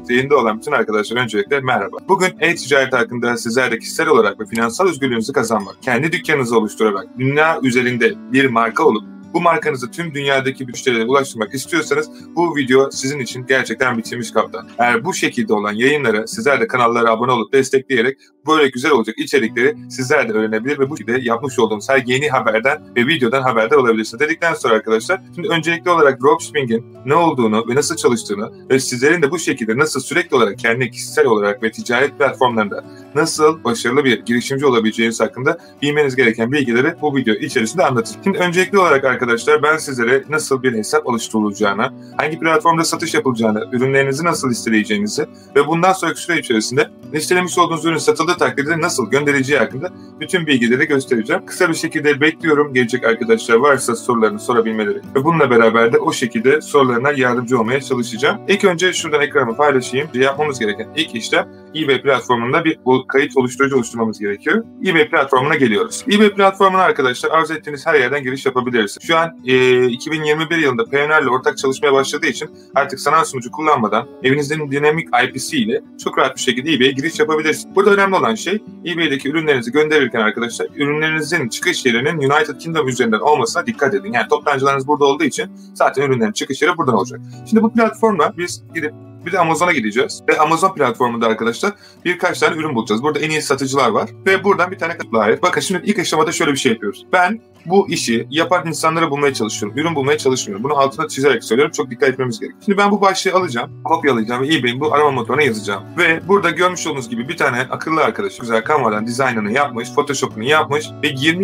Podcast yayında olan bütün arkadaşlar öncelikle merhaba. Bugün e-ticaret hakkında sizler de kişisel olarak ve finansal özgürlüğünüzü kazanmak, kendi dükkanınızı oluşturarak dünya üzerinde bir marka olup bu markanızı tüm dünyadaki müşterilere ulaştırmak istiyorsanız bu video sizin için gerçekten biçilmiş kaptan. Eğer bu şekilde olan yayınlara sizler de kanallara abone olup destekleyerek böyle güzel olacak içerikleri sizler de öğrenebilir ve bu şekilde yapmış olduğumuz her yeni haberden ve videodan haberdar olabilirsiniz. Dedikten sonra arkadaşlar, şimdi öncelikli olarak dropshipping'in ne olduğunu ve nasıl çalıştığını ve sizlerin de bu şekilde nasıl sürekli olarak kendi kişisel olarak ve ticaret platformlarında nasıl başarılı bir girişimci olabileceğiniz hakkında bilmeniz gereken bilgileri bu video içerisinde anlatacağım. Şimdi öncelikli olarak arkadaşlar, ben sizlere nasıl bir hesap oluşturulacağını, hangi platformda satış yapılacağını, ürünlerinizi nasıl listeleyeceğinizi ve bundan sonraki süre içerisinde listelemiş olduğunuz ürün satıldığı takdirde nasıl gönderileceği hakkında bütün bilgileri göstereceğim. Kısa bir şekilde bekliyorum. Gelecek arkadaşlar varsa sorularını sorabilmeleri ve bununla beraber de o şekilde sorularına yardımcı olmaya çalışacağım. İlk önce şuradan ekranımı paylaşayım. Yapmamız gereken ilk işlem eBay platformunda bir kayıt oluşturmamız gerekiyor. eBay platformuna geliyoruz. eBay platformuna arkadaşlar arzu ettiğiniz her yerden giriş yapabilirsiniz. Şu an 2021 yılında Payoneer ile ortak çalışmaya başladığı için artık sanal sunucu kullanmadan evinizin dinamik IP'si ile çok rahat bir şekilde eBay'e giriş yapabilirsiniz. Burada önemli olan şey eBay'deki ürünlerinizi gönderirken arkadaşlar ürünlerinizin çıkış yerinin United Kingdom üzerinden olmasına dikkat edin. Yani toptancılarınız burada olduğu için zaten ürünlerin çıkış yeri buradan olacak. Şimdi bu platformla biz gidip bir de Amazon'a gideceğiz ve Amazon platformunda arkadaşlar birkaç tane ürün bulacağız. Burada en iyi satıcılar var ve buradan bir tane layık. Bakın şimdi ilk aşamada şöyle bir şey yapıyoruz. Ben bu işi yapan insanları bulmaya çalışıyorum. Ürün bulmaya çalışmıyorum. Bunu altına çizerek söylüyorum. Çok dikkat etmemiz gerekiyor. Şimdi ben bu başlığı alacağım, kopyalayacağım ve eBay'in bu arama motoruna yazacağım. Ve burada görmüş olduğunuz gibi bir tane akıllı arkadaş güzel Canva'dan dizaynını yapmış, Photoshop'unu yapmış ve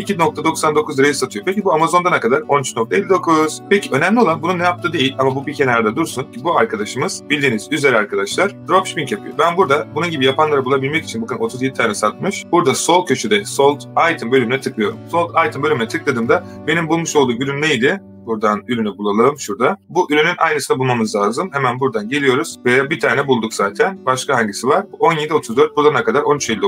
22.99 liraya satıyor. Peki bu Amazon'da ne kadar? 13.59. Peki önemli olan bunun ne yaptığı değil ama bu bir kenarda dursun. Bu arkadaşımız bildiğiniz üzere arkadaşlar dropshipping yapıyor. Ben burada bunun gibi yapanları bulabilmek için bakın 37 tane satmış. Burada sol köşede sold item bölümüne tıklıyorum. Sold item bölümüne tıkladığımda benim bulmuş olduğum ürün neydi? Buradan ürünü bulalım şurada. Bu ürünün aynısını bulmamız lazım. Hemen buradan geliyoruz ve bir tane bulduk zaten. Başka hangisi var? 17.34. Burada ne kadar?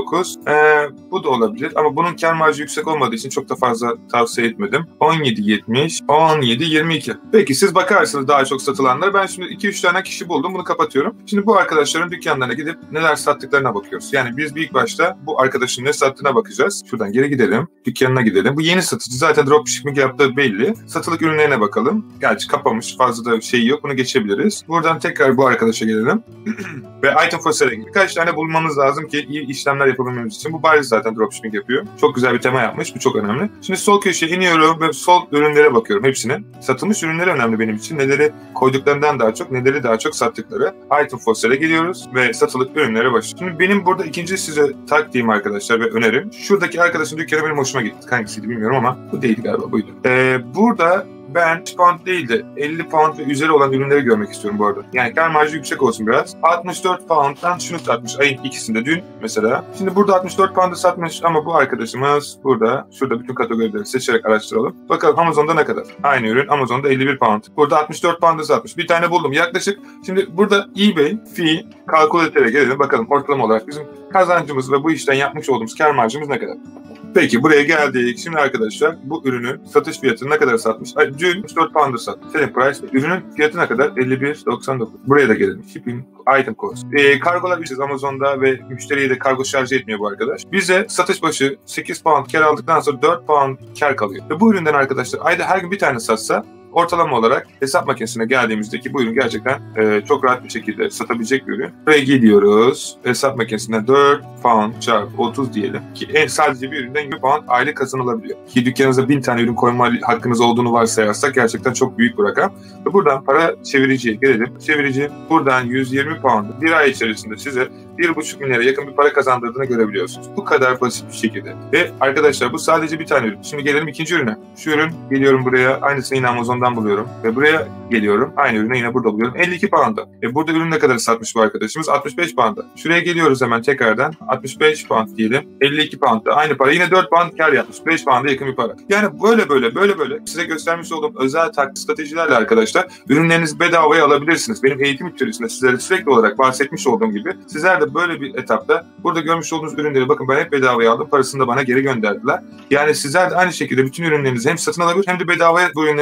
13.59. Bu da olabilir ama bunun kar marjı yüksek olmadığı için çok da fazla tavsiye etmedim. 17.70. 17.22. Peki siz bakarsınız daha çok satılanlara. Ben şimdi 2-3 tane kişi buldum. Bunu kapatıyorum. Şimdi bu arkadaşların dükkanlarına gidip neler sattıklarına bakıyoruz. Yani biz ilk başta bu arkadaşın ne sattığına bakacağız. Şuradan geri gidelim. Dükkanına gidelim. Bu yeni satıcı. Zaten dropshipping yaptığı belli. Satılık ürünlerine bakalım. Gerçi kapamış. Fazla da şey yok. Bunu geçebiliriz. Buradan tekrar bu arkadaşa gelelim. Ve item for sale'e birkaç tane bulmamız lazım ki iyi işlemler yapabilmemiz için. Bu bariz zaten dropshipping yapıyor. Çok güzel bir tema yapmış. Bu çok önemli. Şimdi sol köşeye iniyorum ve sol ürünlere bakıyorum hepsine. Satılmış ürünleri önemli benim için. Neleri koyduklarından daha çok, neleri daha çok sattıkları. Item for sale'e geliyoruz ve satılık ürünlere başlıyoruz. Şimdi benim burada ikinci size taktiğim arkadaşlar ve önerim. Şuradaki arkadaşın dükkanı benim hoşuma gitti. Hangisiydi bilmiyorum ama bu değildi galiba, buydu. Burada ben pound değil de 50 pound ve üzeri olan ürünleri görmek istiyorum bu arada. Yani kar marjı yüksek olsun biraz. 64 pound'dan şunu satmış ayın ikisinde dün mesela. Şimdi burada 64 pound'ı satmış ama bu arkadaşımız şurada bütün kategorileri seçerek araştıralım. Bakalım Amazon'da ne kadar? Aynı ürün Amazon'da 51 pound. Burada 64 pound'ı satmış. Bir tane buldum. Yaklaşık şimdi burada eBay fee kalkülatöre gelelim. Bakalım ortalama olarak bizim kazancımız ve bu işten yapmış olduğumuz kar marjımız ne kadar? Peki buraya geldik. Şimdi arkadaşlar bu ürünün satış fiyatını ne kadar satmış? Dün 4 pound'a satmış. Selling price. Ürünün fiyatı ne kadar? 51.99. Buraya da gelelim. Shipping item cost. Kargolar ücretsiz Amazon'da ve müşteriye de kargo şarj etmiyor bu arkadaş. Bize satış başı 8 pound kar aldıktan sonra 4 pound kar kalıyor. Ve bu üründen arkadaşlar ayda her gün bir tane satsa ortalama olarak hesap makinesine geldiğimizdeki bu ürün gerçekten çok rahat bir şekilde satabilecek bir ürün. Buraya gidiyoruz. Hesap makinesine 4 pound çarpı 30 diyelim. Ki sadece bir üründen 100 pound aylık kazanılabiliyor. Ki dükkanınıza 1000 tane ürün koyma hakkınız olduğunu varsayarsak gerçekten çok büyük bir rakam. Ve buradan para çeviriciye gelelim. Çevirici buradan 120 pound bir ay içerisinde size 1,5 milyara yakın bir para kazandırdığını görebiliyorsunuz. Bu kadar basit bir şekilde. Ve arkadaşlar bu sadece bir tane ürün. Şimdi gelelim ikinci ürüne. Şu ürün geliyorum buraya. Aynısını yine Amazon'dan buluyorum. Ve buraya geliyorum. Aynı ürünü yine burada buluyorum. 52 pound'a. Burada ürün ne kadar satmış bu arkadaşımız? 65 pound'a. Şuraya geliyoruz hemen tekrardan. 65 pound diyelim. 52 pound'da. Aynı para. Yine 4 pound kar yapmış. 5 pound'a yakın bir para. Yani böyle size göstermiş olduğum özel stratejilerle arkadaşlar ürünlerinizi bedavaya alabilirsiniz. Benim eğitim içerisinde sizlere sürekli olarak bahsetmiş olduğum gibi sizler de böyle bir etapta burada görmüş olduğunuz ürünleri bakın ben hep bedavaya aldım. Parasını da bana geri gönderdiler. Yani sizler de aynı şekilde bütün ürünlerinizi hem satın alabilir hem de bedavaya bu ürünlerinizi geri alabilirsiniz.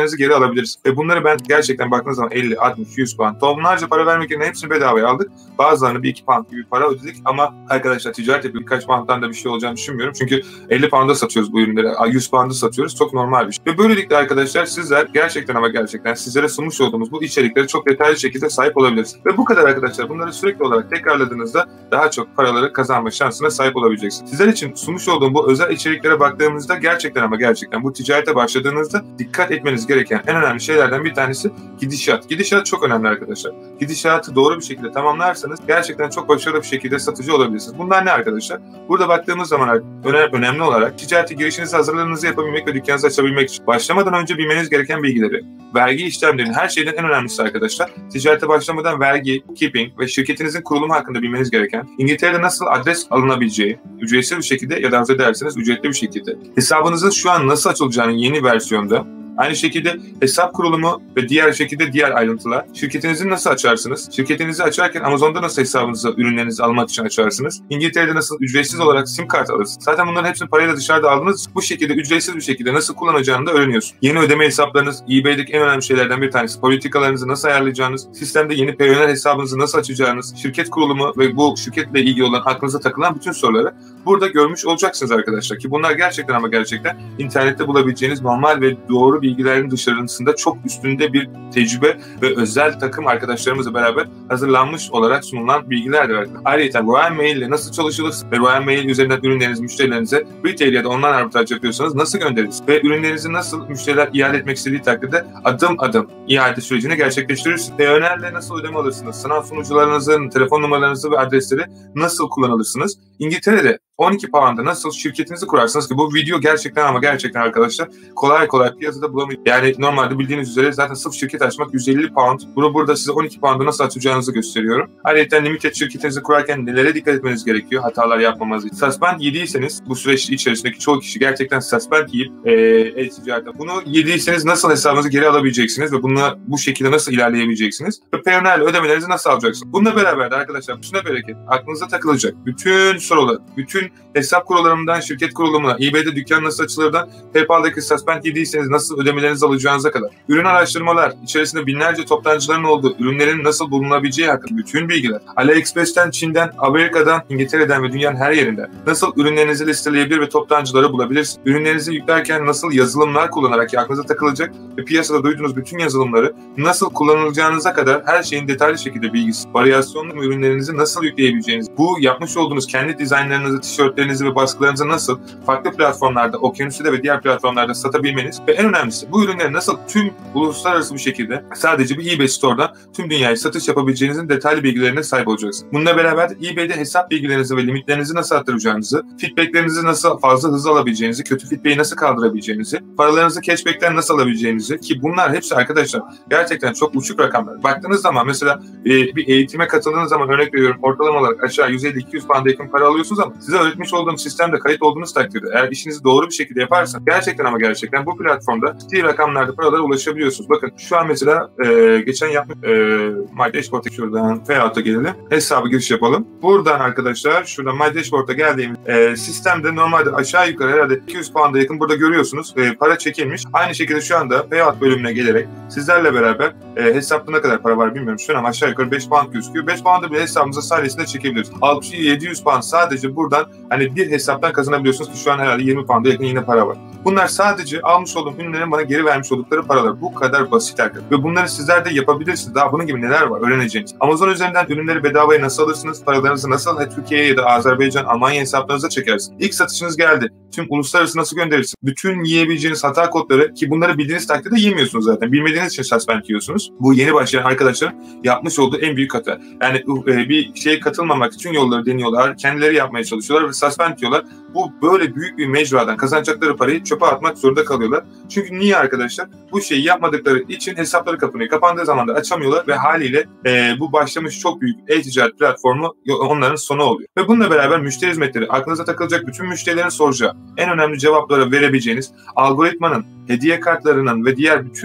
alabiliriz. Ve bunları ben gerçekten baktığınız zaman 50, 60, 100 pound tonlarca para vermek yerine hepsini bedavaya aldık. Bazılarını 1-2 pound gibi para ödedik ama arkadaşlar ticaret yapıp birkaç pound'dan da bir şey olacağını düşünmüyorum. Çünkü 50 pound'a satıyoruz bu ürünleri, 100 pound'a satıyoruz. Çok normal bir şey. Ve böylelikle arkadaşlar sizler gerçekten ama gerçekten sizlere sunmuş olduğumuz bu içerikleri çok detaylı şekilde sahip olabilirsiniz. Ve bu kadar arkadaşlar. Bunları sürekli olarak tekrarladığınızda daha çok paraları kazanma şansına sahip olabileceksiniz. Sizler için sunmuş olduğum bu özel içeriklere baktığımızda gerçekten ama gerçekten bu ticarete başladığınızda dikkat etmeniz gereken en önemli şeylerden bir tanesi gidişat. Gidişat çok önemli arkadaşlar. Gidişatı doğru bir şekilde tamamlarsanız gerçekten çok başarılı bir şekilde satıcı olabilirsiniz. Bunlar ne arkadaşlar? Burada baktığımız zaman önemli olarak ticarete girişinizi, hazırlığınızı yapabilmek ve dükkanınızı açabilmek için başlamadan önce bilmeniz gereken bilgileri, vergi işlemlerinin her şeyden en önemlisi arkadaşlar. Ticarete başlamadan vergi, keeping ve şirketinizin kurulumu hakkında bilmeniz gereken, İngiltere'de nasıl adres alınabileceği, ücretsiz bir şekilde ya da arzu ederseniz ücretli bir şekilde, hesabınızın şu an nasıl açılacağının yeni versiyonda, aynı şekilde hesap kurulumu ve diğer ayrıntılar. Şirketinizi nasıl açarsınız? Şirketinizi açarken Amazon'da nasıl hesabınızı, ürünlerinizi almak için açarsınız? İngiltere'de nasıl ücretsiz olarak sim kart alırsınız? Zaten bunların hepsini parayla dışarıda aldınız. Bu şekilde ücretsiz bir şekilde nasıl kullanacağını da öğreniyorsunuz. Yeni ödeme hesaplarınız, eBay'deki en önemli şeylerden bir tanesi. Politikalarınızı nasıl ayarlayacağınız, sistemde yeni Payoneer hesabınızı nasıl açacağınız, şirket kurulumu ve bu şirketle ilgili olan aklınıza takılan bütün soruları burada görmüş olacaksınız arkadaşlar. Ki bunlar gerçekten ama gerçekten internette bulabileceğiniz normal ve doğru bilgilerin dışarısında çok üstünde bir tecrübe ve özel takım arkadaşlarımızla beraber hazırlanmış olarak sunulan bilgilerdir. Ayrıca Royal Mail ile nasıl çalışılır ve Royal Mail üzerinden ürünlerinizi müşterilerinize retail ya da online arbitraj yapıyorsanız nasıl göndeririz ve ürünlerinizi nasıl müşteriler iade etmek istediği takdirde adım adım iade sürecini gerçekleştirirsiniz. Payoneer'le nasıl ödeme alırsınız? Sınav sunucularınızın telefon numaralarınızı ve adresleri nasıl kullanırsınız? İngiltere'de 12 pound'a nasıl şirketinizi kurarsınız ki bu video gerçekten ama gerçekten arkadaşlar kolay piyasada bulamayız. Yani normalde bildiğiniz üzere zaten sırf şirket açmak 150 pound. Burada size 12 pound'a nasıl açacağınızı gösteriyorum. Ayrıca limited şirketinizi kurarken nelere dikkat etmeniz gerekiyor? Hatalar yapmamanız için. Suspend yediyseniz bu süreç içerisindeki çoğu kişi gerçekten suspend yiyip e-ticarette bunu yediyseniz nasıl hesabınızı geri alabileceksiniz ve bununla bu şekilde nasıl ilerleyebileceksiniz? Ve Payoneer'le ödemelerinizi nasıl alacaksınız? Bununla beraber de arkadaşlar şuna bereket. Aklınıza takılacak bütün sorular, bütün hesap kurullarından şirket kurulumuna, eBay'de dükkan nasıl açılırdan PayPal'daki suspend yediyseniz nasıl ödemelerinizi alacağınıza kadar. Ürün araştırmalar, içerisinde binlerce toptancıların olduğu, ürünlerin nasıl bulunabileceği hakkında bütün bilgiler. AliExpress'ten, Çin'den, Amerika'dan, İngiltere'den ve dünyanın her yerinden nasıl ürünlerinizi listeleyebilir ve toptancıları bulabilirsiniz. Ürünlerinizi yüklerken nasıl yazılımlar kullanarak ki aklınıza takılacak ve piyasada duyduğunuz bütün yazılımları nasıl kullanılacağınıza kadar her şeyin detaylı şekilde bilgisi. Varyasyonlu ürünlerinizi nasıl yükleyebileceğiniz, bu yapmış olduğunuz kendi dizaynlarınızı, tişörtlerinizi ve baskılarınızı nasıl farklı platformlarda, Okyanus'ta ve diğer platformlarda satabilmeniz ve en önemlisi bu ürünleri nasıl tüm uluslararası bir şekilde sadece bir eBay Store'dan tüm dünyaya satış yapabileceğinizin detaylı bilgilerine sahip olacaksınız. Bununla beraber eBay'de hesap bilgilerinizi ve limitlerinizi nasıl arttıracağınızı, feedbacklerinizi nasıl fazla hızlı alabileceğinizi, kötü feedback'i nasıl kaldırabileceğinizi, paralarınızı cashback'ten nasıl alabileceğinizi ki bunlar hepsi arkadaşlar gerçekten çok uçuk rakamlar. Baktığınız zaman mesela bir eğitime katıldığınız zaman örnek veriyorum ortalama olarak aşağı 150-200 pound'a yakın para alıyorsunuz ama size öğretmiş olduğum sistemde kayıt olduğunuz takdirde eğer işinizi doğru bir şekilde yaparsanız gerçekten ama gerçekten bu platformda ciddi rakamlarda paralara ulaşabiliyorsunuz. Bakın şu an mesela geçen yapmış My Dashboard'a şuradan Payout'a gelelim. Hesabı giriş yapalım. Buradan arkadaşlar şuradan My Dashboard'a geldiğimiz sistemde normalde aşağı yukarı herhalde 200 pound'a yakın burada görüyorsunuz. Para çekilmiş. Aynı şekilde şu anda Payout bölümüne gelerek sizlerle beraber hesapta ne kadar para var bilmiyorum. Şu an aşağı yukarı 5 pound gözüküyor. 5 pound'ı bile hesabımıza sayesinde çekebiliriz. 600-700 pound sadece buradan hani bir hesaptan kazanabiliyorsunuz ki şu an herhalde 20 pound'a yakın yine para var. Bunlar sadece almış olduğum ürünlerin bana geri vermiş oldukları paralar. Bu kadar basit arkadaşlar. Ve bunları sizler de yapabilirsiniz. Daha bunun gibi neler var öğreneceğiniz. Amazon üzerinden ürünleri bedavaya nasıl alırsınız? Paralarınızı nasıl Türkiye'ye ya da Azerbaycan, Almanya hesaplarınıza çekersiniz? İlk satışınız geldi. Tüm uluslararası nasıl gönderirsiniz? Bütün yiyebileceğiniz hata kodları ki bunları bildiğiniz takdirde yemiyorsunuz zaten. Bilmediğiniz için suspend yiyorsunuz. Bu yeni başlayan arkadaşların yapmış olduğu en büyük hata. Yani bir şeye katılmamak için yolları deniyorlar. Kendileri yapmaya çalışıyorlar ve suspend diyorlar. Bu böyle büyük bir mecradan kazanacakları parayı çöpe atmak zorunda kalıyorlar. Çünkü niye arkadaşlar? Bu şeyi yapmadıkları için hesapları kapanıyor. Kapandığı zaman da açamıyorlar ve haliyle bu başlamış çok büyük e-ticaret platformu onların sonu oluyor. Ve bununla beraber müşteri hizmetleri, aklınıza takılacak bütün müşterilerin soracağı en önemli cevapları verebileceğiniz algoritmanın, hediye kartlarının ve diğer bütün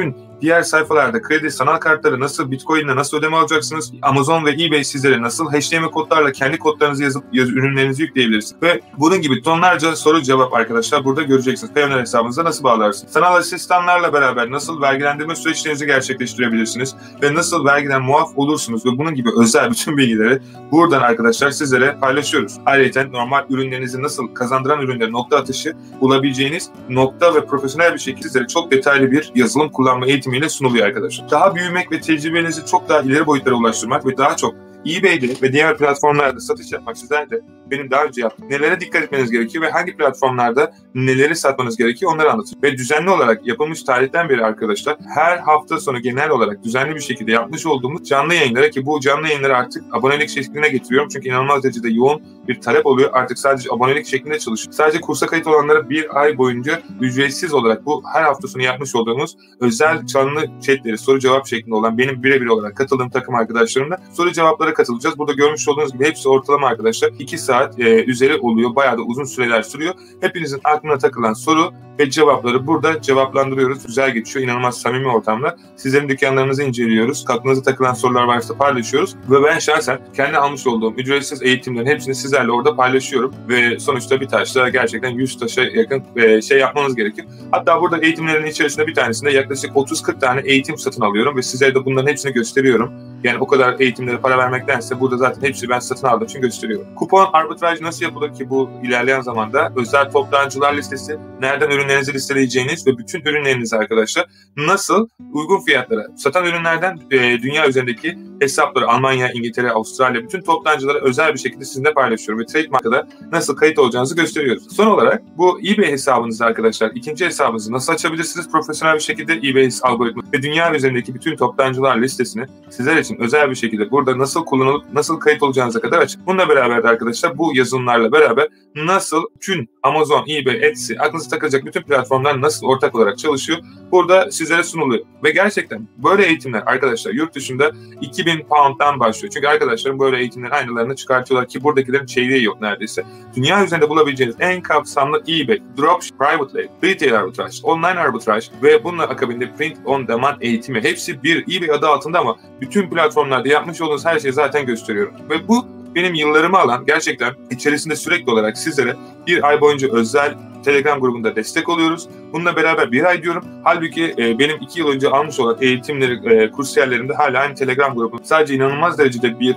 diğer sayfalarda kredi, sanal kartları nasıl, Bitcoin'le nasıl ödeme alacaksınız, Amazon ve eBay sizlere nasıl HTML kodlarla kendi kodlarınızı yazıp ürünlerinizi yükleyebilirsiniz. Ve bunun gibi tonlarca soru cevap arkadaşlar burada göreceksiniz. Payoneer hesabınıza nasıl bağlarsınız? Sanal asistanlarla beraber nasıl vergilendirme süreçlerinizi gerçekleştirebilirsiniz ve nasıl vergiden muaf olursunuz ve bunun gibi özel bütün bilgileri buradan arkadaşlar sizlere paylaşıyoruz. Ayrıca normal ürünlerinizi nasıl kazandıran ürünleri nokta atışı bulabileceğiniz nokta ve profesyonel bir şekilde sizlere çok detaylı bir yazılım kullanma eğitimiyle sunuluyor arkadaşlar. Daha büyümek ve tecrübenizi çok daha ileri boyutlara ulaştırmak ve daha çok eBay'de ve diğer platformlarda satış yapmak sizler de benim daha önce yaptığım nelere dikkat etmeniz gerekiyor ve hangi platformlarda neleri satmanız gerekiyor onları anlatacağım. Ve düzenli olarak yapılmış tarihten beri arkadaşlar her hafta sonu genel olarak düzenli bir şekilde yapmış olduğumuz canlı yayınlara, ki bu canlı yayınları artık abonelik şekline getiriyorum. Çünkü inanılmaz derecede yoğun bir talep oluyor. Artık sadece abonelik şeklinde çalışıyor. Sadece kursa kayıt olanlara bir ay boyunca ücretsiz olarak bu her hafta sonu yapmış olduğumuz özel canlı chatleri, soru cevap şeklinde olan benim birebir olarak katıldığım takım arkadaşlarımla soru cevaplara katılacağız. Burada görmüş olduğunuz gibi hepsi ortalama arkadaşlar 2 saat üzeri oluyor. Bayağı da uzun süreler sürüyor. Hepinizin aklına takılan soru ve cevapları burada cevaplandırıyoruz. Güzel geçiyor. İnanılmaz samimi ortamda. Sizlerin dükkanlarınızı inceliyoruz. Aklınıza takılan sorular varsa paylaşıyoruz. Ve ben şahsen kendi almış olduğum ücretsiz eğitimlerin hepsini sizlerle orada paylaşıyorum. Ve sonuçta bir taşla gerçekten 100 taşa yakın şey yapmanız gerekir. Hatta burada eğitimlerin içerisinde bir tanesinde yaklaşık 30-40 tane eğitim satın alıyorum ve sizlere de bunların hepsini gösteriyorum. Yani o kadar eğitimlere para vermektense burada zaten hepsini ben satın aldığım için gösteriyorum. Kupon arbitraj nasıl yapılır ki bu ilerleyen zamanda özel toptancılar listesi, nereden ürünlerinizi listeleyeceğiniz ve bütün ürünlerinizi arkadaşlar nasıl uygun fiyatlara satan ürünlerden dünya üzerindeki hesapları Almanya, İngiltere, Avustralya bütün toptancılara özel bir şekilde sizinle paylaşıyorum ve Trademark'ta nasıl kayıt olacağınızı gösteriyoruz. Son olarak bu eBay hesabınızı arkadaşlar ikinci hesabınızı nasıl açabilirsiniz profesyonel bir şekilde eBay algoritması ve dünya üzerindeki bütün toptancılar listesini sizler için özel bir şekilde burada nasıl kullanılıp nasıl kayıt olacağınıza kadar açık. Bununla beraber de arkadaşlar bu yazılımlarla beraber nasıl bütün Amazon, eBay, Etsy aklınıza takılacak bütün platformlar nasıl ortak olarak çalışıyor burada sizlere sunuluyor. Ve gerçekten böyle eğitimler arkadaşlar yurt dışında 2000 pound'dan başlıyor. Çünkü arkadaşlarım böyle eğitimlerin aynılarını çıkartıyorlar ki buradakilerin çeyreği yok neredeyse. Dünya üzerinde bulabileceğiniz en kapsamlı eBay, Dropship, Private Label, Retail Arbitrage, Online Arbitrage ve bununla akabinde Print on Demand eğitimi hepsi bir eBay adı altında ama bütün platformlarda yapmış olduğunuz her şeyi zaten gösteriyorum. Ve bu benim yıllarımı alan gerçekten içerisinde sürekli olarak sizlere bir ay boyunca özel Telegram grubunda destek oluyoruz. Bununla beraber bir ay diyorum. Halbuki benim 2 yıl önce almış olan eğitimleri kursiyerlerimde hala aynı Telegram grubu. Sadece inanılmaz derecede bir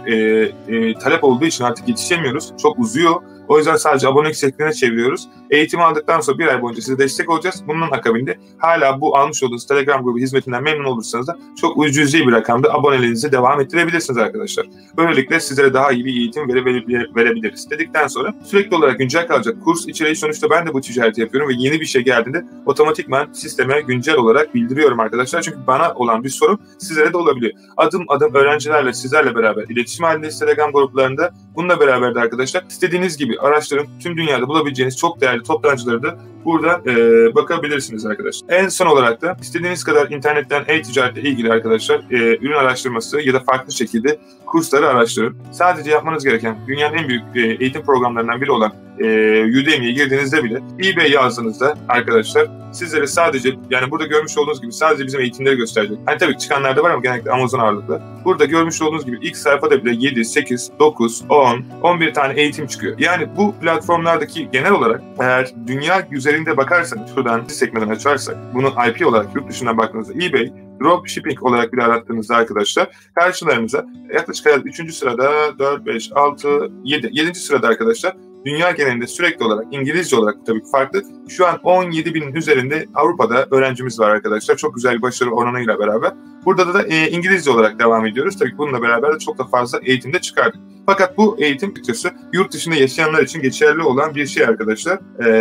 talep olduğu için artık yetişemiyoruz. Çok uzuyor. O yüzden sadece abonelik şekline çeviriyoruz. Eğitimi aldıktan sonra bir ay boyunca size destek olacağız. Bunun akabinde hala bu almış olduğunuz Telegram grubu hizmetinden memnun olursanız da çok cüzi bir rakamda aboneliğinizi devam ettirebilirsiniz arkadaşlar. Böylelikle sizlere daha iyi bir eğitim verebiliriz. Dedikten sonra sürekli olarak güncel kalacak kurs içeriği sonuçta ben de bu ticareti yapıyorum ve yeni bir şey geldiğinde otomatikman sisteme güncel olarak bildiriyorum arkadaşlar. Çünkü bana olan bir sorun sizlere de olabiliyor. Adım adım öğrencilerle sizlerle beraber iletişim halindeyiz Telegram gruplarında. Bununla beraber de arkadaşlar istediğiniz gibi araçların tüm dünyada bulabileceğiniz çok değerli toptancıları da burada bakabilirsiniz arkadaşlar. En son olarak da istediğiniz kadar internetten e-ticaretle ilgili arkadaşlar ürün araştırması ya da farklı şekilde kursları araştırın. Sadece yapmanız gereken dünyanın en büyük eğitim programlarından biri olan Udemy'ye girdiğinizde bile eBay yazdığınızda arkadaşlar sizlere sadece yani burada görmüş olduğunuz gibi sadece bizim eğitimleri gösterecek. Hani tabii çıkanlar da var ama genellikle Amazon ağırlıklı. Burada görmüş olduğunuz gibi ilk sayfada bile 7, 8, 9, 10, 11 tane eğitim çıkıyor. Yani bu platformlardaki genel olarak eğer dünya üzerinde bakarsanız şuradan sekmeden açarsak bunu IP olarak yurt dışından baktığınızda eBay, Dropshipping olarak bile arattığınızda arkadaşlar karşılarınıza yaklaşık 3. sırada 4, 5, 6, 7. 7. sırada arkadaşlar dünya genelinde sürekli olarak İngilizce olarak tabii ki farklı. Şu an 17 binin üzerinde Avrupa'da öğrencimiz var arkadaşlar. Çok güzel bir başarı oranıyla beraber. Burada da İngilizce olarak devam ediyoruz. Tabii ki bununla beraber de çok da fazla eğitimde çıkardık. Fakat bu eğitim açıkçası yurt dışında yaşayanlar için geçerli olan bir şey arkadaşlar.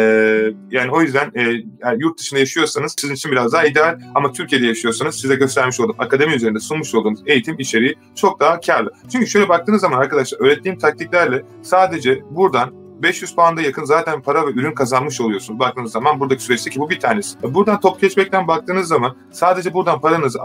Yani o yüzden yani yurt dışında yaşıyorsanız sizin için biraz daha ideal ama Türkiye'de yaşıyorsanız size göstermiş olduğum akademi üzerinde sunmuş olduğumuz eğitim içeriği çok daha karlı. Çünkü şöyle baktığınız zaman arkadaşlar öğrettiğim taktiklerle sadece buradan 500 pound'a yakın zaten para ve ürün kazanmış oluyorsunuz. Baktığınız zaman buradaki süreçteki bu bir tanesi. Buradan top cashback'ten baktığınız zaman sadece buradan paranızı 600-700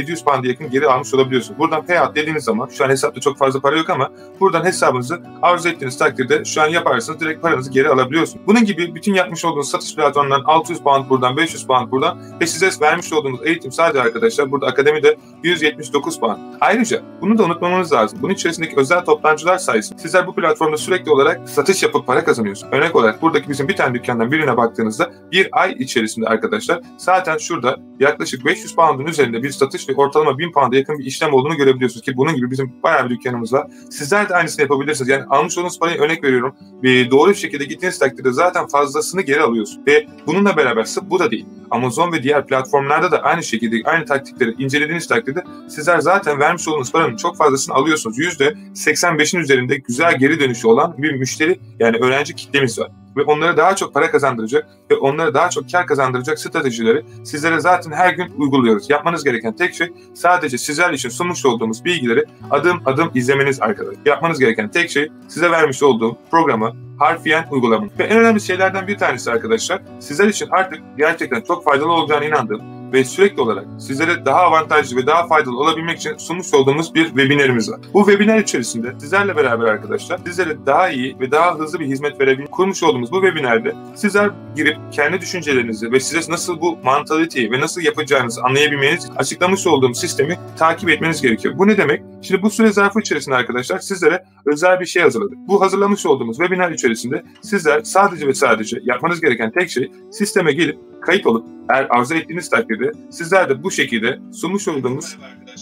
700 pound'a yakın geri almış olabiliyorsunuz. Buradan payout dediğiniz zaman şu an hesapta çok fazla para yok ama buradan hesabınızı arzu ettiğiniz takdirde şu an yaparsanız direkt paranızı geri alabiliyorsunuz. Bunun gibi bütün yapmış olduğunuz satış platformundan 600 pound buradan, 500 pound buradan ve size vermiş olduğumuz eğitim sadece arkadaşlar burada akademide 179 pound. Ayrıca bunu da unutmamanız lazım. Bunun içerisindeki özel toptancılar sayesinde sizler bu platformda sürekli olarak satış yapıp para kazanıyorsunuz. Örnek olarak buradaki bizim bir tane dükkandan birine baktığınızda bir ay içerisinde arkadaşlar zaten şurada yaklaşık 500 pound'un üzerinde bir satış ve ortalama 1000 pound'a yakın bir işlem olduğunu görebiliyorsunuz ki bunun gibi bizim bayağı bir dükkanımız var. Sizler de aynısını yapabilirsiniz. Yani almış olduğunuz parayı örnek veriyorum. Doğru bir şekilde gittiğiniz takdirde zaten fazlasını geri alıyorsunuz. Ve bununla beraber sırf bu da değil. Amazon ve diğer platformlarda da aynı şekilde aynı taktikleri incelediğiniz takdirde sizler zaten vermiş olduğunuz paranın çok fazlasını alıyorsunuz. %85'in üzerinde güzel geri dönüşü olan bir müşteri yani öğrenci kitlemiz var. Ve onlara daha çok para kazandıracak ve onlara daha çok kar kazandıracak stratejileri sizlere zaten her gün uyguluyoruz. Yapmanız gereken tek şey sadece sizler için sunmuş olduğumuz bilgileri adım adım izlemeniz arkadaşlar. Yapmanız gereken tek şey size vermiş olduğum programı harfiyen uygulamanız. Ve en önemli şeylerden bir tanesi arkadaşlar sizler için artık gerçekten çok faydalı olacağına inandığım ve sürekli olarak sizlere daha avantajlı ve daha faydalı olabilmek için sunmuş olduğumuz bir webinarimiz var. Bu webinar içerisinde sizlerle beraber arkadaşlar sizlere daha iyi ve daha hızlı bir hizmet verebilmek kurmuş olduğumuz bu webinarda sizler girip kendi düşüncelerinizi ve size nasıl bu mantaliteyi ve nasıl yapacağınızı anlayabilmeniz açıklamış olduğum sistemi takip etmeniz gerekiyor. Bu ne demek? Şimdi bu süre zarfı içerisinde arkadaşlar sizlere özel bir şey hazırladık. Bu hazırlamış olduğumuz webinar içerisinde sizler sadece ve sadece yapmanız gereken tek şey sisteme gelip kayıt olup eğer arzu ettiğiniz takdirde sizler de bu şekilde sunmuş olduğumuz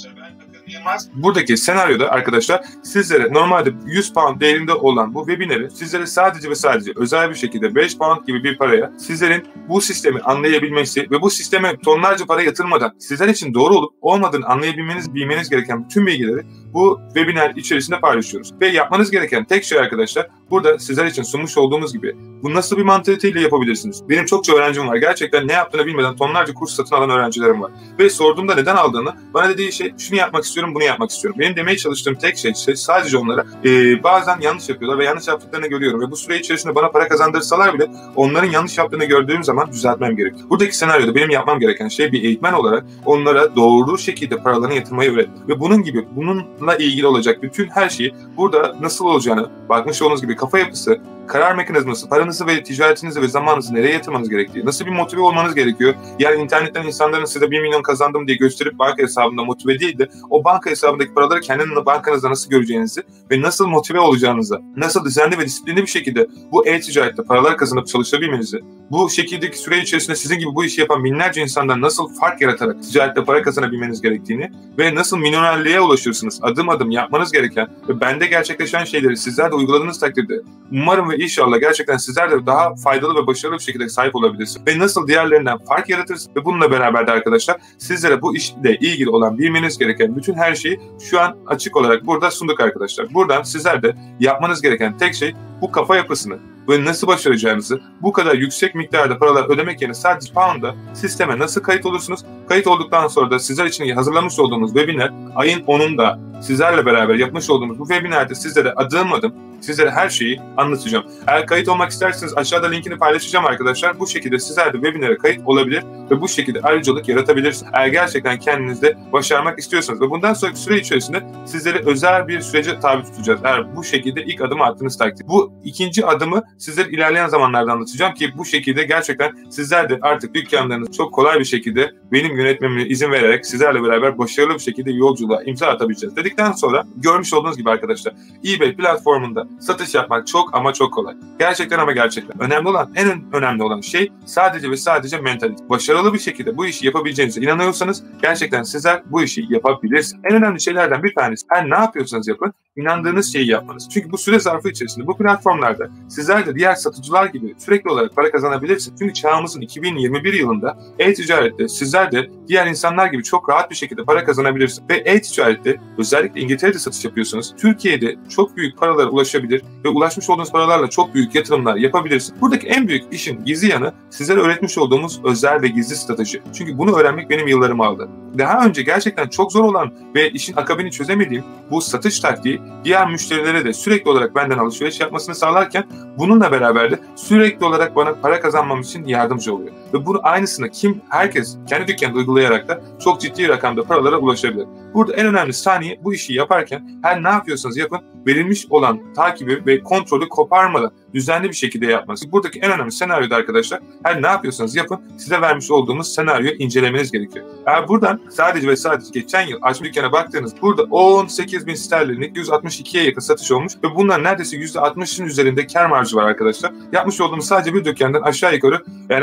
buradaki senaryoda arkadaşlar sizlere normalde 100 pound değerinde olan bu webinarı sizlere sadece ve sadece özel bir şekilde 5 pound gibi bir paraya sizlerin bu sistemi anlayabilmesi ve bu sisteme tonlarca para yatırmadan sizler için doğru olup olmadığını bilmeniz gereken bütün bilgileri bu webinar içerisinde paylaşıyoruz. Ve yapmanız gereken tek şey arkadaşlar burada sizler için sunmuş olduğumuz gibi bu nasıl bir mantaliteyle yapabilirsiniz? Benim çokça öğrencim var. Gerçekten ne yaptığını bilmeden tonlarca kurs satın alan öğrencilerim var. Ve sorduğumda neden aldığını bana dediği şey şunu yapmak istiyorum, bunu yapmak istiyorum. Benim demeye çalıştığım tek şey sadece onlara bazen yanlış yapıyorlar ve yanlış yaptıklarını görüyorum. Ve bu süre içerisinde bana para kazandırsalar bile onların yanlış yaptığını gördüğüm zaman düzeltmem gerekiyor. Buradaki senaryoda benim yapmam gereken şey bir eğitmen olarak onlara doğru şekilde paralarını yatırmayı öğretmek. Ve bunun gibi bununla ilgili olacak bütün her şeyi burada nasıl olacağını bakmış olduğunuz gibi kafa yapısı, karar mekanizması, paranızı ve ticaretinizi ve zamanınızı nereye yatırmanız gerektiği, nasıl bir motive olmanız gerekiyor. Yani internetten insanların size 1 milyon kazandım diye gösterip banka hesabında motive değil de o banka hesabındaki paraları kendinin bankanızda nasıl göreceğinizi ve nasıl motive olacağınızı, nasıl düzenli ve disiplinli bir şekilde bu e-ticarette paralar kazanıp çalışabilmenizi, bu şekildeki süre içerisinde sizin gibi bu işi yapan binlerce insandan nasıl fark yaratarak ticarette para kazanabilmeniz gerektiğini ve nasıl milyonerliğe ulaşırsınız adım adım yapmanız gereken ve bende gerçekleşen şeyleri sizler de uyguladığınız takdirde umarım ve inşallah gerçekten sizler de daha faydalı ve başarılı bir şekilde sahip olabilirsiniz. Ve nasıl diğerlerinden fark yaratırsınız ve bununla beraber de arkadaşlar sizlere bu işle ilgili olan bilmeniz gereken bütün her şeyi şu an açık olarak burada sunduk arkadaşlar. Buradan sizler de yapmanız gereken tek şey bu kafa yapısını ve nasıl başaracağınızı bu kadar yüksek miktarda paralar ödemek yerine sadece pound'da sisteme nasıl kayıt olursunuz? Kayıt olduktan sonra da sizler için hazırlamış olduğumuz webinar ayın 10'unda sizlerle beraber yapmış olduğumuz bu webinarda sizlere adım adım sizlere her şeyi anlatacağım. Eğer kayıt olmak isterseniz aşağıda linkini paylaşacağım arkadaşlar. Bu şekilde sizler de webinara kayıt olabilir ve bu şekilde ayrıcalık yaratabilirsiniz. Eğer gerçekten kendinizde başarmak istiyorsanız ve bundan sonraki süre içerisinde sizleri özel bir sürece tabi tutacağız. Eğer bu şekilde ilk adımı attığınız takdirde. Bu ikinci adımı sizlere ilerleyen zamanlarda anlatacağım ki bu şekilde gerçekten sizler de artık dükkanlarınızı çok kolay bir şekilde benim yönetmeme izin vererek sizlerle beraber başarılı bir şekilde yolculuğa imza atabileceğiz. Dedikten sonra görmüş olduğunuz gibi arkadaşlar eBay platformunda satış yapmak çok ama çok kolay. Gerçekten ama gerçekten. En önemli olan şey sadece ve sadece mentalite. Başarılı bir şekilde bu işi yapabileceğinize inanıyorsanız gerçekten sizler bu işi yapabilirsiniz. En önemli şeylerden bir tanesi her ne yapıyorsanız yapın inandığınız şeyi yapmanız. Çünkü bu süre zarfı içerisinde bu platformlarda sizler de diğer satıcılar gibi sürekli olarak para kazanabilirsiniz. Çünkü çağımızın 2021 yılında e-ticarette sizler de diğer insanlar gibi çok rahat bir şekilde para kazanabilirsiniz. Ve e-ticarette özellikle İngiltere'de satış yapıyorsanız Türkiye'de çok büyük paralara ulaşabilirsiniz. ulaşabilir ve ulaşmış olduğunuz paralarla çok büyük yatırımlar yapabilirsiniz. Buradaki en büyük işin gizli yanı sizlere öğretmiş olduğumuz özel ve gizli strateji. Çünkü bunu öğrenmek benim yıllarımı aldı. Daha önce gerçekten çok zor olan ve işin akabini çözemediğim bu satış taktiği diğer müşterilere de sürekli olarak benden alışveriş yapmasını sağlarken bununla beraber de sürekli olarak bana para kazanmam için yardımcı oluyor. Ve bunu aynısını herkes kendi dükkanında uygulayarak da çok ciddi rakamda paralara ulaşabilir. Burada en önemli saniye bu işi yaparken her ne yapıyorsanız yapın verilmiş olan takibi ve kontrolü koparmadan düzenli bir şekilde yapmanız. Buradaki en önemli senaryoda arkadaşlar her ne yapıyorsanız yapın size vermiş olduğumuz senaryoyu incelemeniz gerekiyor. Eğer buradan sadece ve sadece geçen yıl açma dükkana baktığınız burada 18.000 sterlinlik 162'ye yakın satış olmuş ve bunlar neredeyse %60'ın üzerinde kar marjı var arkadaşlar. Yapmış olduğumuz sadece bir dükkandan aşağı yukarı yani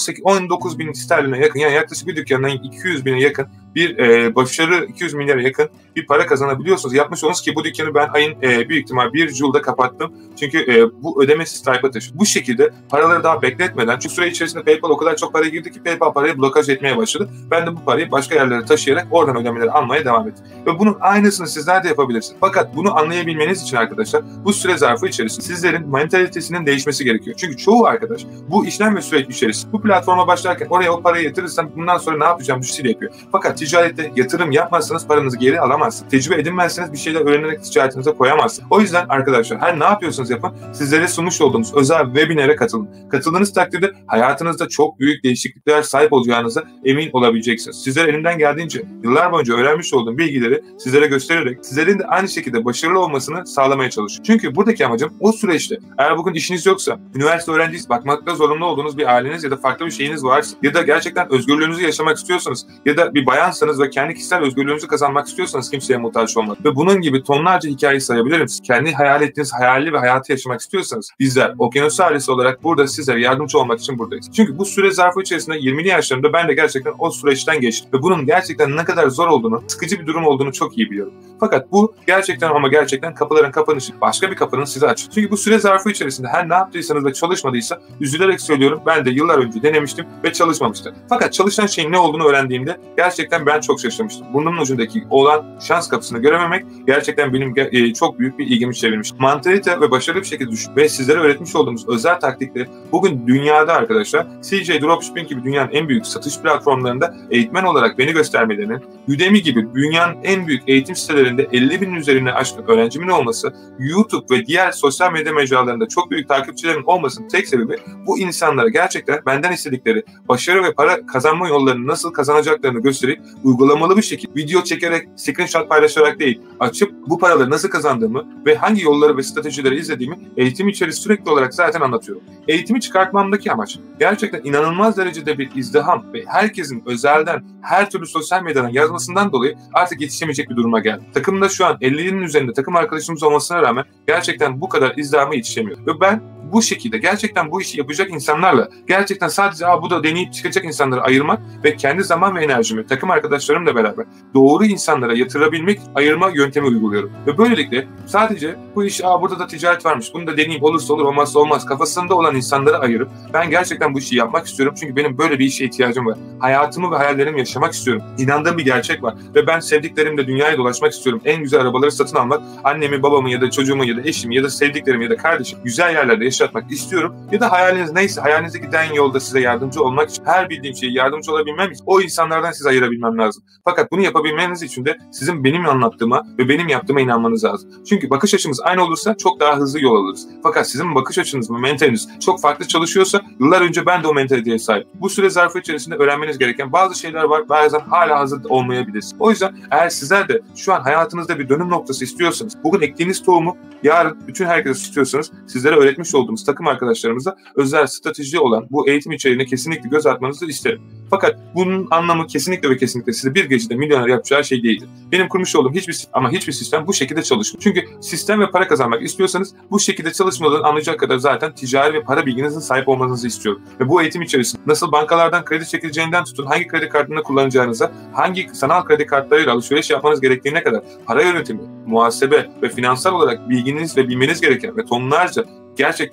19.000 sterline yakın yani yaklaşık bir dükkandan 200.000'e yakın bir başarı 200 milyara yakın bir para kazanabiliyorsunuz. Yapmış olunuz ki bu dükkanı ben ayın büyük ihtimal 1 Jule'da kapattım. Çünkü bu ödemesi Stripe'a taşıdı. Bu şekilde paraları daha bekletmeden çünkü süre içerisinde PayPal o kadar çok para girdi ki PayPal parayı blokaj etmeye başladı. Ben de bu parayı başka yerlere taşıyarak oradan ödemeleri almaya devam ettim. Ve bunun aynısını sizler de yapabilirsiniz. Fakat bunu anlayabilmeniz için arkadaşlar bu süre zarfı içerisinde sizlerin mentalitesinin değişmesi gerekiyor. Çünkü çoğu arkadaş bu işlem ve süreç içerisinde bu platforma başlarken oraya o parayı yatırırsam bundan sonra ne yapacağım düşüncesiyle yapıyor. Fakat ticarette yatırım yapmazsanız paranızı geri alamazsınız. Tecrübe edinmezseniz bir şeyler öğrenerek ticaretinize koyamazsınız. O yüzden arkadaşlar her ne yapıyorsanız yapın sizlere sunmuş olduğumuz özel webinere katılın. Katıldığınız takdirde hayatınızda çok büyük değişikliklere sahip olacağınıza emin olabileceksiniz. Sizlere elimden geldiğince yıllar boyunca öğrenmiş olduğum bilgileri sizlere göstererek sizlerin de aynı şekilde başarılı olmasını sağlamaya çalışıyorum. Çünkü buradaki amacım o süreçte eğer bugün işiniz yoksa, üniversite öğrencisi bakmakta zorunlu olduğunuz bir aileniz ya da farklı bir şeyiniz varsa ya da gerçekten özgürlüğünüzü yaşamak istiyorsanız ya da bir bayansanız ve kendi kişisel özgürlüğünüzü kazanmak istiyorsanız kimseye muhtaç olmak ve bunun gibi tonlarca hikayeyi sayabilirim. Kendi hayal ettiğiniz hayali ve hayatı yaşamak istiyorsanız bizler Okyanus ailesi olarak burada sizlere yardımcı olmak için buradayız. Çünkü bu süre zarfı içerisinde 20'li yaşlarımda ben de gerçekten o süreçten geçtim ve bunun gerçekten ne kadar zor olduğunu, sıkıcı bir durum olduğunu çok iyi biliyorum. Fakat bu gerçekten ama gerçekten kapıların kapanışı, başka bir kapının size açıyor. Çünkü bu süre zarfı içerisinde her ne yaptıysanız ve çalışmadıysa üzülerek söylüyorum ben de yıllar önce denemiştim ve çalışmamıştı. Fakat çalışan şeyin ne olduğunu öğrendiğimde gerçekten ben çok şaşırmıştım. Burnunun ucundaki olan şans kapısını görememek gerçekten benim çok büyük bir ilgimi çevirmiş. Mantalite ve başarılı bir şekilde düşün ve sizlere öğretmiş olduğumuz özel taktikleri bugün dünyada arkadaşlar CJ Dropshipping gibi dünyanın en büyük satış platformlarında eğitmen olarak beni göstermelerinin, Udemy gibi dünyanın en büyük eğitim sitelerinde 50.000'in üzerine aşkın öğrencimin olması, YouTube ve diğer sosyal medya mecralarında çok büyük takipçilerin olmasının tek sebebi bu insanlara gerçekten benden istedikleri başarı ve para kazanma yollarını nasıl kazanacaklarını gösterip uygulamalı bir şekilde video çekerek, screenshot paylaşarak değil, açıp bu paraları nasıl kazandığımı ve hangi yolları ve stratejileri izlediğimi eğitim içerisinde sürekli olarak zaten anlatıyorum. Eğitimi çıkartmamdaki amaç gerçekten inanılmaz derecede bir izdiham ve herkesin özelden her türlü sosyal medyadan yazmasından dolayı artık yetişemeyecek bir duruma geldi. Takımda şu an 50'nin üzerinde takım arkadaşımız olmasına rağmen gerçekten bu kadar izdihama yetişemiyor. Ve ben bu şekilde gerçekten bu işi yapacak insanlarla gerçekten sadece bu da deneyip çıkacak insanları ayırmak ve kendi zaman ve enerjimi takım arkadaşlarımla beraber doğru insanlara yatırabilmek ayırma yöntemi uyguluyorum. Ve böylelikle sadece bu iş burada da ticaret varmış bunu da deneyip olursa olur olmazsa olmaz kafasında olan insanları ayırıp ben gerçekten bu işi yapmak istiyorum çünkü benim böyle bir işe ihtiyacım var. Hayatımı ve hayallerimi yaşamak istiyorum. İnandığım bir gerçek var ve ben sevdiklerimle dünyaya dolaşmak istiyorum. En güzel arabaları satın almak, annemi, babamı ya da çocuğumu ya da eşimi ya da sevdiklerimi ya da kardeşim güzel yerlerde yaşatmak istiyorum. Ya da hayaliniz neyse hayalinize giden yolda size yardımcı olmak için her bildiğim şeye yardımcı olabilmem için o insanlardan sizi ayırabilmem lazım. Fakat bunu yapabilmeniz için de sizin benim anlattığıma ve benim yaptığıma inanmanız lazım. Çünkü bakış açımız aynı olursa çok daha hızlı yol alırız. Fakat sizin bakış açınız ve mentaliniz çok farklı çalışıyorsa yıllar önce ben de o mentaliteye sahip. Bu süre zarfı içerisinde öğrenmeniz gereken bazı şeyler var. Bazen hala hazır olmayabilirsiniz. O yüzden eğer sizler de şu an hayatınızda bir dönüm noktası istiyorsanız, bugün ektiğiniz tohumu yarın bütün herkese istiyorsanız sizlere öğretmiş olduğumuz takım arkadaşlarımıza özel strateji olan bu eğitim içeriğine kesinlikle göz atmanızı isterim. Fakat bunun anlamı kesinlikle ve kesinlikle sizi bir gecede milyoner yapacağı şey değildir. Benim kurmuş olduğum hiçbir sistem bu şekilde çalışmıyor. Çünkü sistem ve para kazanmak istiyorsanız bu şekilde çalışmadan anlayacak kadar zaten ticari ve para bilginizin sahip olmanızı istiyorum. Ve bu eğitim içerisinde nasıl bankalardan kredi çekileceğinden tutun, hangi kredi kartını kullanacağınıza, hangi sanal kredi kartlarıyla alışveriş yapmanız gerektiğine kadar para yönetimi, muhasebe ve finansal olarak bilginiz ve bilmeniz gereken ve tonlarca gerçekten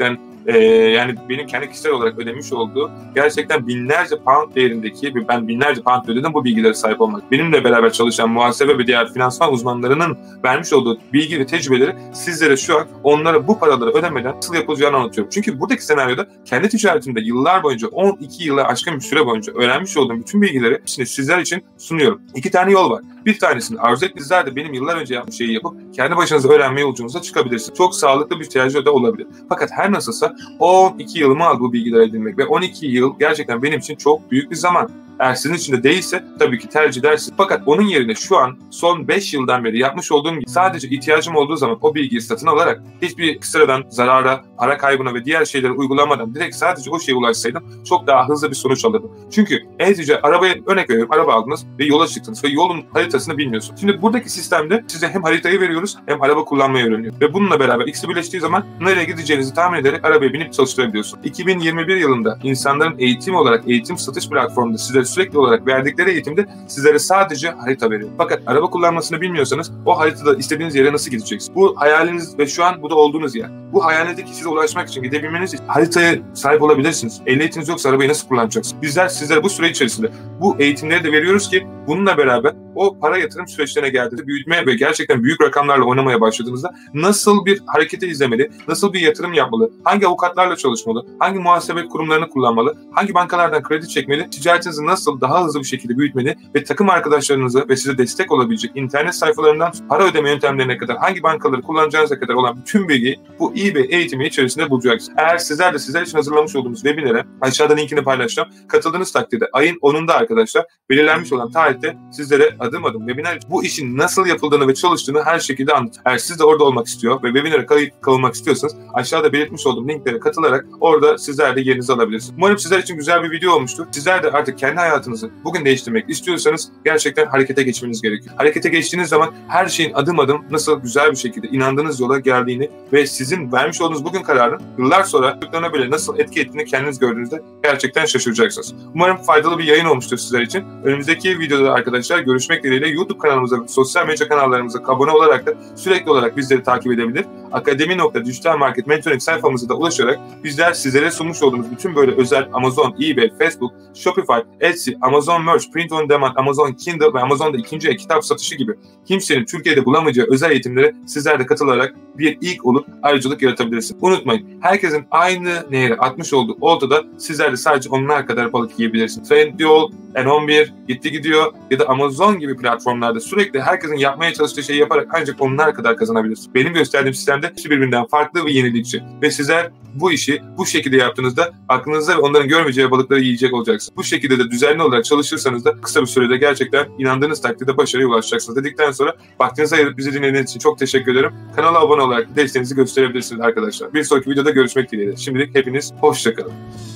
Yani benim kendi kişisel olarak ödemiş olduğu gerçekten binlerce pound değerindeki, ben binlerce pound ödedim bu bilgilere sahip olmak. Benimle beraber çalışan muhasebe ve diğer finansman uzmanlarının vermiş olduğu bilgi ve tecrübeleri sizlere şu an onlara bu paraları ödemeden nasıl yapılacağını anlatıyorum. Çünkü buradaki senaryoda kendi ticaretimde yıllar boyunca 12 yıla aşkın bir süre boyunca öğrenmiş olduğum bütün bilgileri sizler için sunuyorum. 2 tane yol var. Bir tanesini arzu ettiğinizler de benim yıllar önce yaptığım şeyi yapıp kendi başınıza öğrenme yolculuğunuza çıkabilirsiniz. Çok sağlıklı bir tecrübe de olabilir. Fakat her nasılsa 12 yılımı aldı bu bilgileri edinmek ve 12 yıl gerçekten benim için çok büyük bir zaman. Eğer sizin için de değilse tabii ki tercih edersiniz. Fakat onun yerine şu an son 5 yıldan beri yapmış olduğum gibi sadece ihtiyacım olduğu zaman o bilgiyi satın alarak hiçbir sıradan zarara, para kaybına ve diğer şeyleri uygulamadan direkt sadece o şeye ulaşsaydım çok daha hızlı bir sonuç alırdım. Çünkü arabaya örnek veriyorum, araba aldınız ve yola çıktınız ve yolun haritasını bilmiyorsunuz. Şimdi buradaki sistemde size hem haritayı veriyoruz hem araba kullanmayı öğreniyor. Ve bununla beraber ikisi birleştiği zaman nereye gideceğinizi tahmin ederek arabaya binip çalıştırabiliyorsunuz. 2021 yılında insanların eğitim satış platformunda sizlere sürekli olarak verdikleri eğitimde sizlere sadece harita veriyor. Fakat araba kullanmasını bilmiyorsanız o haritada istediğiniz yere nasıl gideceksiniz? Bu hayaliniz ve şu an bu da olduğunuz yer. Bu hayalinizdeki size ulaşmak için, gidebilmeniz için haritaya sahip olabilirsiniz. Ehliyetiniz yoksa arabayı nasıl kullanacaksınız? Bizler sizlere bu süre içerisinde bu eğitimleri de veriyoruz ki bununla beraber o para yatırım süreçlerine geldiğinde büyütmeye ve gerçekten büyük rakamlarla oynamaya başladığınızda nasıl bir hareketi izlemeli, nasıl bir yatırım yapmalı, hangi avukatlarla çalışmalı, hangi muhasebe kurumlarını kullanmalı, hangi bankalardan kredi çekmeli, ticaretinizi nasıl daha hızlı bir şekilde büyütmeli ve takım arkadaşlarınızı ve size destek olabilecek internet sayfalarından para ödeme yöntemlerine kadar hangi bankaları kullanacağınıza kadar olan bütün bilgiyi bu iyi bir eğitimi içerisinde bulacaksınız. Eğer sizler de sizler için hazırlamış olduğumuz webinere aşağıda linkini paylaşacağım. Katıldığınız takdirde ayın 10'unda arkadaşlar belirlenmiş olan tarihte sizlere adım adım webinar bu işin nasıl yapıldığını ve çalıştığını her şekilde anlatacağım. Eğer siz de orada olmak istiyor ve webinara kayıt kalmak istiyorsanız aşağıda belirtmiş olduğum linklere katılarak orada sizler de yerinizi alabilirsiniz. Umarım sizler için güzel bir video olmuştur. Sizler de artık kendi hayatınızı bugün değiştirmek istiyorsanız gerçekten harekete geçmeniz gerekiyor. Harekete geçtiğiniz zaman her şeyin adım adım nasıl güzel bir şekilde inandığınız yola geldiğini ve sizin vermiş olduğunuz bugün kararın yıllar sonra çocuklarına bile nasıl etki ettiğini kendiniz gördüğünüzde gerçekten şaşıracaksınız. Umarım faydalı bir yayın olmuştur sizler için. Önümüzdeki videoda arkadaşlar görüşmek dileğiyle. YouTube kanalımıza ve sosyal medya kanallarımıza abone olarak da sürekli olarak bizleri takip edebilir. Akademi.Dijital Market Mentoring sayfamıza da ulaşarak bizler sizlere sunmuş olduğumuz bütün böyle özel Amazon, eBay, Facebook, Shopify, Etsy, Amazon Merch, Print on Demand, Amazon Kindle ve Amazon'da ikinci el kitap satışı gibi kimsenin Türkiye'de bulamayacağı özel eğitimlere sizler de katılarak bir ilk olup ayrıcalık yaratabilirsiniz. Unutmayın, herkesin aynı nehre atmış olduğu oltada sizler de sadece onlar kadar balık yiyebilirsiniz. Trendyol, N11, Gitti Gidiyor ya da Amazon gibi platformlarda sürekli herkesin yapmaya çalıştığı şeyi yaparak ancak onlar kadar kazanabilirsiniz. Benim gösterdiğim sistemde hepsi birbirinden farklı ve yenilikçi. Ve sizler bu işi bu şekilde yaptığınızda aklınızda ve onların görmeyeceği balıkları yiyecek olacaksınız. Bu şekilde de düzenli olarak çalışırsanız da kısa bir sürede gerçekten inandığınız takdirde başarıya ulaşacaksınız dedikten sonra vaktinizi ayırıp bizi dinlediğiniz için çok teşekkür ederim. Kanala abone olarak desteğinizi gösterebilirsiniz arkadaşlar. Bir sonraki videoda görüşmek dileğiyle. Şimdilik hepiniz hoşça kalın.